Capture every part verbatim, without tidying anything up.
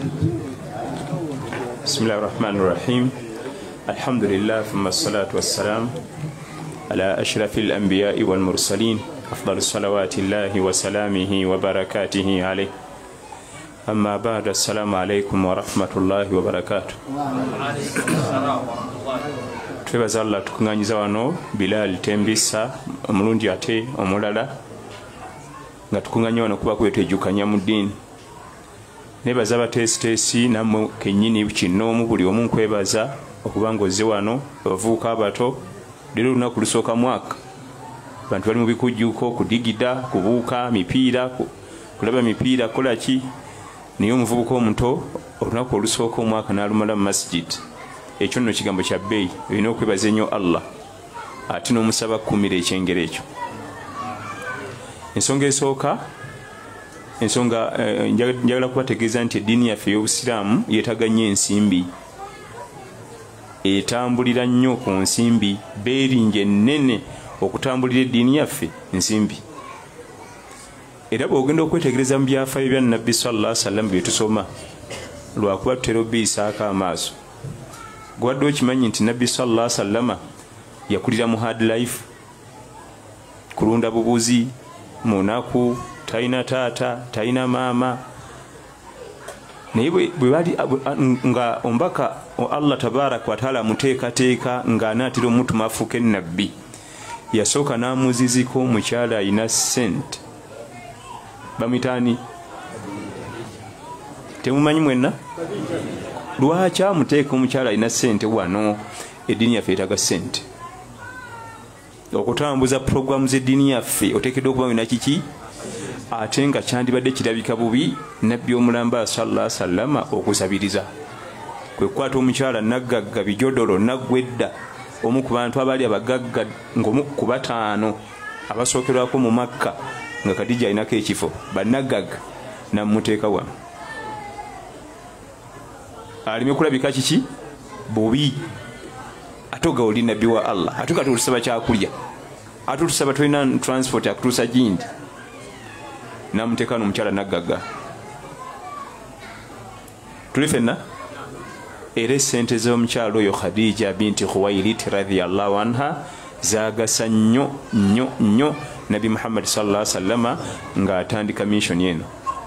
بسم الله الرحمن الرحيم الحمد لله ثم الصلاة والسلام على أشرف الأنبياء والمرسلين أفضل الصلوات الله وسلامه وبركاته عليه أما بعد السلام عليكم ورحمة الله وبركاته twebaza Allah tukunganyiza wano Bilal Tembisa omulundi ate omulala nga tukunganya wano kuba kwetejukanya mu ddiini nebaza batesitesi nammwe kennyini kinoomu buli omu nkwebaza okuba ng'ozze wano abavubuka abato leero olunaku lusooka mwaka bantu bali mu bikujjuko kudigida kubuuka mipiira kulaba mipiira kola ki naye omuvubuka omuto olunaku olusooka omwaka n'alumala mu masjid ekyo nno kigambo kya bbeeyi olina okwebaza ennyo Allah ate n'omusaba kukumira ekyengero ekyo ensonga esooka ensonga njagala kubategeeza nti eddiini yaffe ey'obusiraamu yeetaga nnyo ensimbi etambulira nnyo ku nsimbi beeringi ennene okutambulira eddiini yaffe nsimbi era bw'ogenda okwetegereza mu byafaayo bya nabbi sallallahu alaihi wasallam bye tusoma lwakuba tutera obbiyisaako amaaso gwadde okimanyi nti nabbi sallallahu alaihi wasallam yakulira mu hard life kulunda bubuzi munaku talina taata talina maama naye bwe bali nga ombaka Allah tabaraka wa taala muteekateeka ng'anaatira omuntu mafuuke nabbi yasooka n'amuziziko omukyala alina ssente bamitaani temumanyi mwenna lwaki amuteeka omukyala alina ssente wano eddiini yaffe etaga ssente okutambuza puroguramu z'eddiini yaffe oteekeddwa okuba wina kiki ate nga kyandibadde kirabika bubi nabbi omulamba sallallahu alaihi wasallam okusabiriza kwe kukwata omukyala naggagga bijodolo naggwedda omu ku bantu abaali abagagga ng'omu ku bataano abasookerwako mu Makka nga Kadija alinako ekifo bannaggagga namuteeka wano alime kulabika kiki bubi ate oga oli nabbi wa Allah ate kati olusaba kyakulya ate olusaba tulina transport akutuusa gindi namuteeka n'omukyala naggagga tuli fenna era essente z'omukyalo oyo Khadija binti Khuwailid radhiyallahu anha zaagasa nnyo nnyo nnyo Nabi Muhammad sallallahu alaihi wasallam ng'atandika mission eno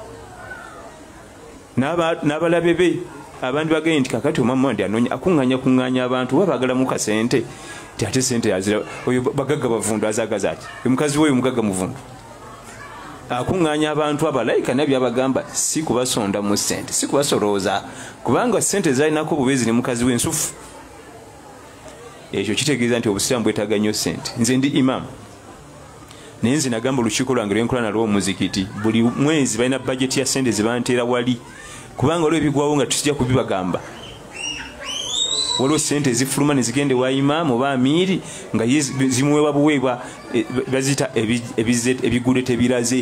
n'abalabe be abandi bagenda nti kakati omwami ndi anoonya akuŋŋaanya kuŋŋaanya abantu oba baagala mu kasente ti ate sente yazira oyo bagagga bavundu azaagaza ati omukazi we oyo mugagga muvundu akuŋŋaanya abantu abalayika nabyo abagamba si kubasonda mu ssente si kubasolooza kubanga ssente zalinako bubeezi ne mukazi w'ensufu ekyo kitegeeza nti obusiraamu bwetaaga nnyo ssente nze ndi imaamu naye nze nagamba olukiiko lwange lwenkola nalwo omuzikiti buli mwezi balina bajeti ya ssente zebanteera wali kubanga olwo ebigwawo nga tukijja kubibagamba waliwo ssente ezifuluma ne zigende wa imaamu oba amiiri nga zimuweebwa buweebwa bazita ebigude tebiraze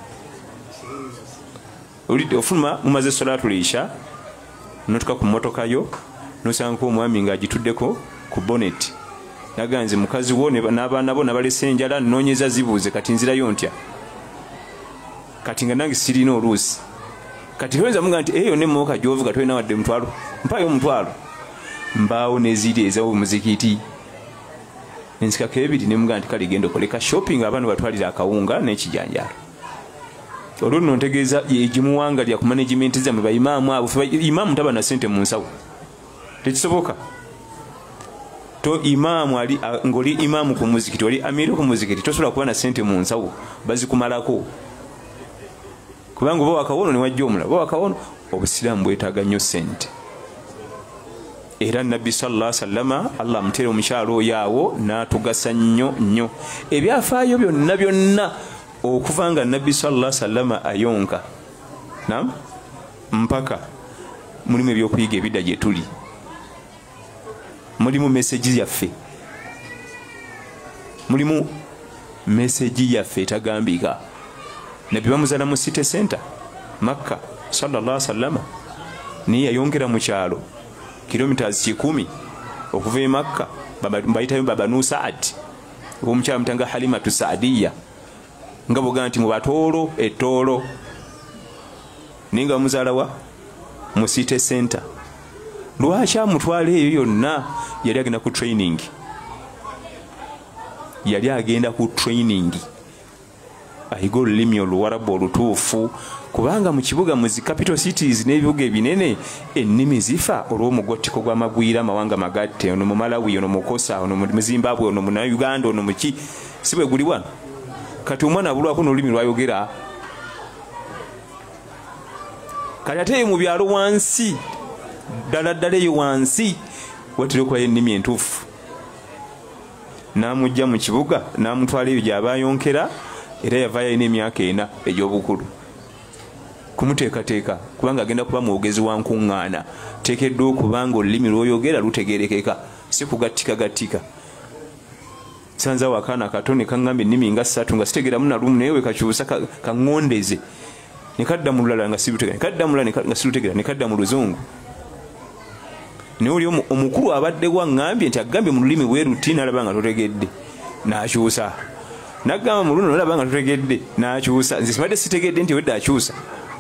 olidde ofuluma mumaze salatul isha notuka ku mmotoka yo nosanga omwami ng'agituddeko ku bonnet naganze mukazi wo n'abaana bo nabalesa enjala nnoonyeza zibuuze kati nzirayo ntya kati nga nange sirina oluusi kati toyinza muga nti eyo nemmoka gyovuga tolina wadde mutwalo mpayo omutwalo mbaawo neziri ez'omuzikiti ensikako ebiri nemuga nti kale genda okoleka shopping abaana batwalira akawunga n'ekijanjalo olwo nno ntegeeza yegimuwanga lya ku management zammwe baimaamu abo imaamu taba na ssente mu nsawo tekisoboka to imaamu ali ng'oli imaamu ku muzikiti oli amiiri ku muzikiti tosobola kuba na ssente mu nsawo bazikumalako kubanga oba wakawono ne wajja omulala oba wakawono obusiraamu bwetaaga nnyo ssente era nabbi sallallahu alaihi wasallam Allah amuteera omukyalo oyo awo n'atugasa nnyo nnyo ebyafaayo byonna byonna okuva nga nabbi sallallahu alaihi wasallam ayonka nam mpaka mulimu ebyokuyiga ebidda gye tuli mulimu meseji yaffe mulimu meseji yaffe etagambika nabbi bamuzaala mu city center Makka sallallahu alaihi wasallam niye yayongera mu kyalo kilometers kikumi okuva e Makka bayitayo babanu Saad omukyala mutanga Halimatu Saadiya nga boga nti mu batoolo ettoolo ninga muzaala wa mu city center. Lwaki amutwala eyo yonna? Yali agenda ku training. Yali agenda ku training. Ayiga olulimi oluwarabu olutuufu, kubanga mu kibuga mu zi capital cities n'ebibuga ebinene ennimi zifa olw'omugotteko gw'amagwira amawanga magatte, ono mu Malawi, ono mu Kosa, ono mu Zimbabwe, ono mu Uganda, ono mu ki, si bwe guli wano. Kati omwana abulwako n'olulimi lwayogera. Kati ate mu byalo wansi, ddala ddala eyo wansi, watera okubayo ennimi entuufu. N'amugja mu kibuga n'amutwala ebyo gy'aba ayonkera, era yavaayo alina emyaka ena egy'obukulu. Kumuteekateeka kubanga agenda kuba mwogezi wa nkuŋŋaana, teekeddwa okubanga olulimi lw'oyogera lutegeerekeka, si kugattika-gattika. Sanzaawo akaana kato ne kaŋŋamba ennimi nga ssatu nga sitegeeramu na lumu, naye we kakyusa kaŋŋondeze, ne kadda mu lulala nga sirutegeera, ne kadda mu lulala nga sirutegeera, ne kadda mu Luzungu. Naye oli omukulu abaddewo aŋŋambye nti agambye mu lulimi bwe ruti, n'alaba nga totegedde, n'akyusa. N'agamba mu luno n'alaba nga totegedde, n'akyusa. Nze sibadde sitegedde nti wedde akyusa.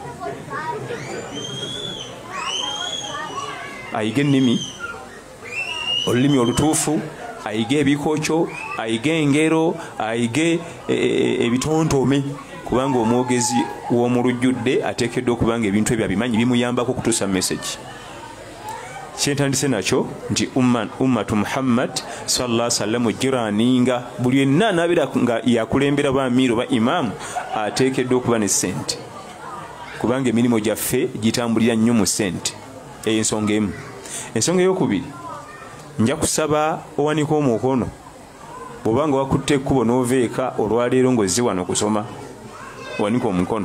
Ayiga ennimi, olulimi olutuufu, ayiga ebikokyo, ayiga engero, ayiga ebitontome, kubanga omwogezi w'omu lujjudde ateekeddwa okubanga ebintu ebyo abimanyi bimuyambako okutuusa message. Kyentandise nakyo nti ummatu Muhammad sallallahu alaihi wasallam jiraaninga, buli yenna anaabira nga yakulembera baamiiro ba imaamu ateekeddwa okuba ne ssente, kubanga emirimu gyaffe gitambulira nnyo mu ssente. Eyo ensonga emu. Ensonga ey'okubiri, nja kusaba owanika omukono bw'obanga wakutte ekkubo n'oveeka olwaleero ng'ozze wano kusoma, owanika omukono.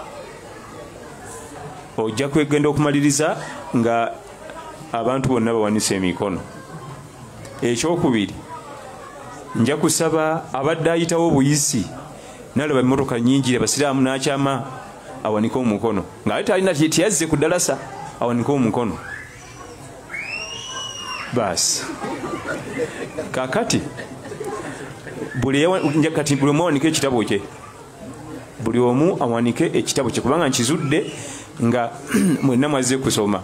Ojja kwegenda okumaliriza nga abantu bonna bawanise emikono. Ekyokubiri, nja kusaba abadde ayitawo obuyisi n'alaba emmotoka nnyingi abasiraamu n'akyama, awanika omukono. Ng'ate talina tiyazze ku ddalasa, awanika omukono. Baasi kakati buli kati buli omu awanike ekitabo kye, buli omu awanike ekitabo kye, kubanga nkizudde nga mwenna mwazze kusoma.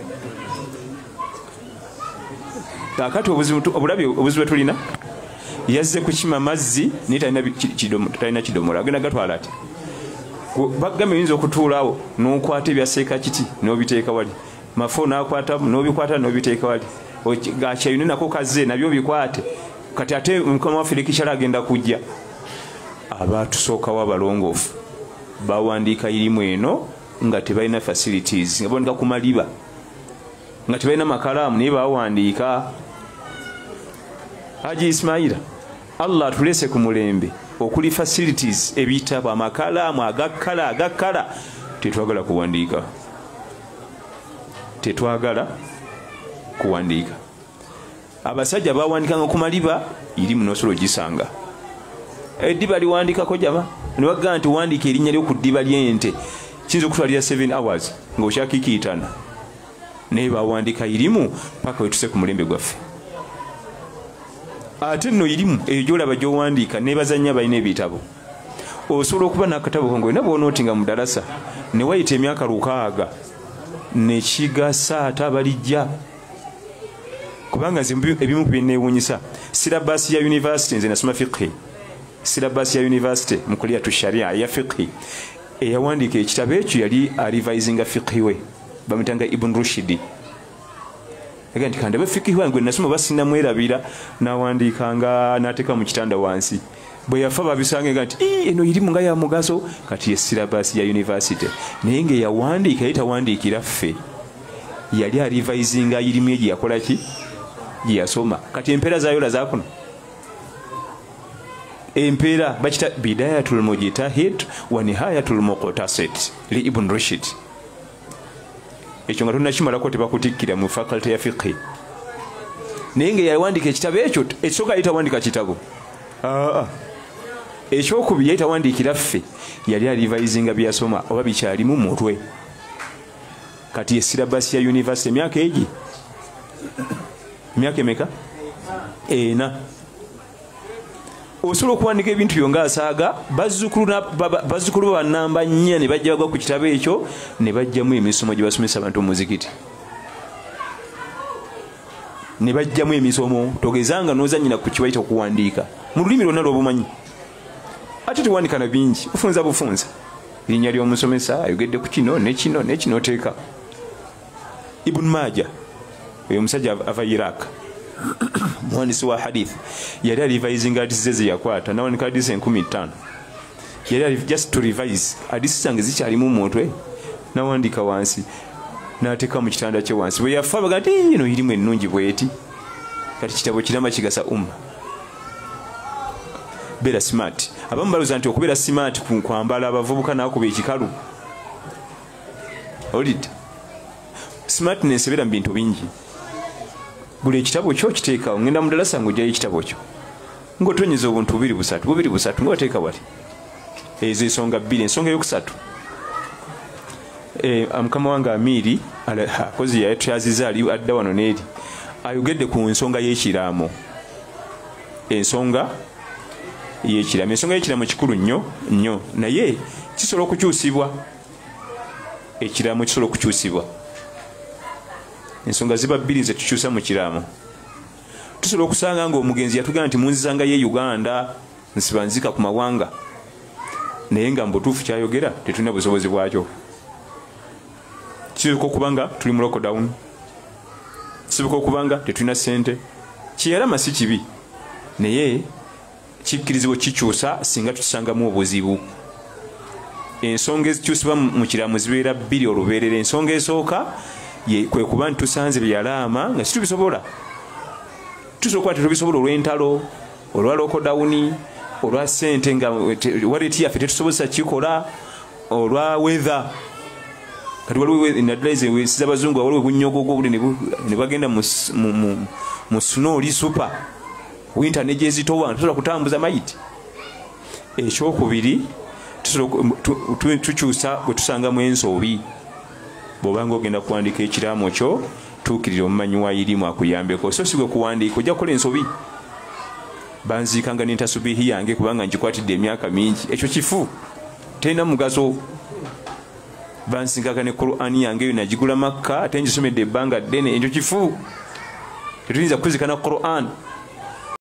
Kakati obulabi obuzibu tulina, yazze kukima mazzi naye talina kidomola, agenda gatwala ati bagamba oyinza okutuulaawo n'okwata ebyaseeka kiti n'obiteeka wali, mafo n'akwatamu n'obikwata n'obiteeka wali, Kyeyune nako kazze nabyo bikwate. Kati ate mukama waffe lekikyala agenda kujja. Abatusookawo abalongoofu bawandiika irimu eno nga tebalina facilities, nga bondika ku maliba, nga tebalina makalaamu naye bawandiika. Haji Ismaila, Allah atulese ku mulembe okuli facilities, ebitabo, amakalaamu agakala agakala, tetwagala kuwandiika, tetwagala kuwandiika. Abasajja bawandikanga ku maliba, irimu n'osobola gisanga. Eddiba liwandikako jama, ne bagamba nti wandiika erinnya lyo ku ddiba ly'ente kiyinza okutwalira seven hours ng'okyakikiitana, naye bawandiika irimu paka wetuse ku mulembe gwaffe. Ate nno irimu eyo gy'olaba gy'owandiika n'ebazannya balina ebitabo, osobola okuba n'akatabo kongo na bw'onootinga mu ddalasa ne wayita emyaka lukaaga ne kigasa ate abalijja. Kubanga ebimu ku binneewuunyisa, silabasi ya university, nze nasoma fiqhi, silabasi ya university mu kuliyatu sharia ya fiqhi, eyawandiika ekitabo ekyo yali arivisinga fiqhi we, bamutanga Ibn Rushdi. Aga nti kandabe fiqhi wange gwe nasoma basina mwerabira, n'awandiikanga n'ateeka mu kitanda wansi. Bwe yafa babisanga nti eno irimu nga ya mugaso, kati ye silabasi ya university. Naye ng'eyawandiika yali tawandiikira ffe, yali arivisinga irimu egyo yakola ki? Yasoma. Kati empeera zaayo lazaakuno, empeera bakita bidayatul mujtahid wa nihayatul muqtasid li Ibn Rushd. Ekyo nga tunnakimalako tebakutikkira mu faculty ya fiqhi. Naye nga yawandiika ekitabo ekyo, ekisooka yali tawandiika kitabo. Aa, ekyokubiri yali tawandiikira ffe, yali arivisinga byasoma oba bikyalimu mu mutwe. Kati ye silabasi ya university emyaka egi, emyaka emeka? Ena. osobola okuwandika ebintu byo ng'asaaga bazzukulu banamba nnya ne bajja bagwa ku kitabo ekyo ne bajjamu emisomo gye basomesa abantu mu muzikiti ne bajjamu emisomo togezanga n'ozannyina ku kiwaita okuwandiika mu lulimi lwonna lw'obumanyi ate tewandika na bingi bufunza bufunza linnya ly'omusomesa ayogedde ku kino nekino nekino oteeka Ibn Majah oyo omusajja ava Iraq muhandisi wa hadith yali alivisinga hadisi ze yakwata nawandika hadisi enkumi ttaano yali just to revise hadisi zange zikyalimu mu mutwe nawandika wansi n'ateeka mu kitanda kye wansi bwe yafa baga ati ino irimu ennungi bweti kati kitabo kirama kigasa umma beera smart abamu balowooza nti okubeera smart kwambala abavubuka n'akuba ekikalu olidde smartness ebeera mu bintu bingi gula ekitabo kyo kiteekawo ngenda mu ddalasa ng'ojjayo ekitabo kyo ng'otonyeza obuntu bubiri busatu bubiri busatu ng'oteeka wali ezo ensonga bbiri ensonga eyokusatu mukama wange amiiri akozi yatyaziza ali adda wano n'eri ayogedde ku nsonga y'ekiraamo ensonga y'ekiraamo ensonga y'ekiraamo kikulu nnyo nnyo naye kisobola okukyusibwa ekiraamo kisobola okukyusibwa ensonga ziba bbiri ze tukyusa mu kiraamo tusobola okusanga ng'omugenzi yatugamba nti munzizanga ye Uganda nsiba nzika ku mawanga naye nga mu butuufu kyayogera tetulina busobozi bwakyo kisoboka okubanga tuli mu lockdown kisoboka okubanga tetulina ssente kiyalama si kibi naye kikkirizibwa kikyusa singa tukisangamu obuzibu ensonga ezikyusibwa mu kiraamo zibeera bbiri olubeerera ensonga esooka kwe kuba nti tusanze byalaama nga situbisobola tusobola kuba tetubisobola olw'entalo olwa lockdown olwa ssente nga waleti yaffe tetusobozesa kikola olwa weather kati waliwo naddala ezo ensi z'abazungu waliwo obunyogogo obuli ne bagenda mu snow oli super winter ne gyezitowa tusobola kutambuza mayiti ekyokubiri tukyusa bwe tusangamu ensobi bw'obanga ogenda kuwandiika ekiraamo kyo tuukirira omumanyi wa irimu akuyambeko so si gwe kuwandiika ojja kukola ensobi banziikanga n'entasubihi yange kubanga ngikwatidde emyaka mingi ekyo kifu terina mugaso bansinkanga ne Qur'ani yange eyo nagigula Makka ate ngisomedde ebbanga ddene ekyo kifu tetuyinza kuzikana Qur'an